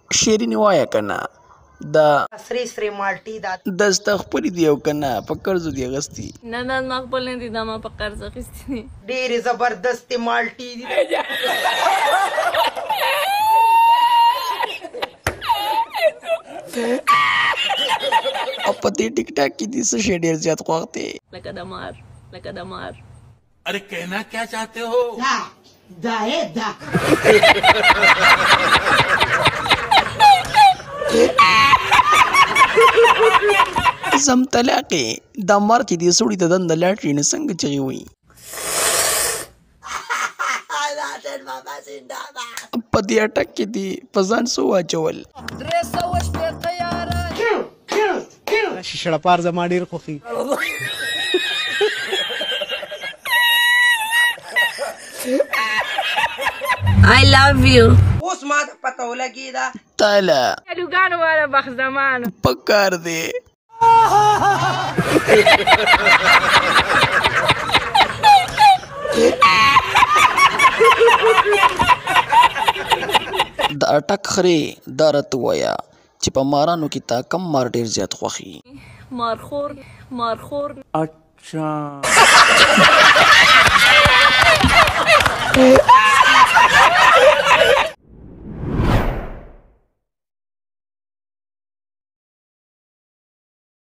شیریني وایه که نه دا سرې سرې مالټې دا د ستا خپلې دي او که نه په قرضو دي اخیستي نه دا زما خپل نه دي دا ما په قرض اخیستي دي ډېرې زبردستې مالټې دي او په دې ټیک ټاک کې دې څه شی ډېر زیات خوښ دی لکه د مار لکه د مار अरे कहना क्या चाहते हो دا دا زم طلاقې دا مار چې دې سړي ته دنده لاړ شي نو څنګه چغې وایي په دې اټک کې دې په ځان څه واچول شیشه پار زما ډېر خوښي I love you اوس ما ته پته ولګېده تاله لوګانو والا بخت زمان پکار دی د اټک خرې دا راته ووایه چې په مارانو کې تا کم مار ډېر زیات خوښي مارخور اچھا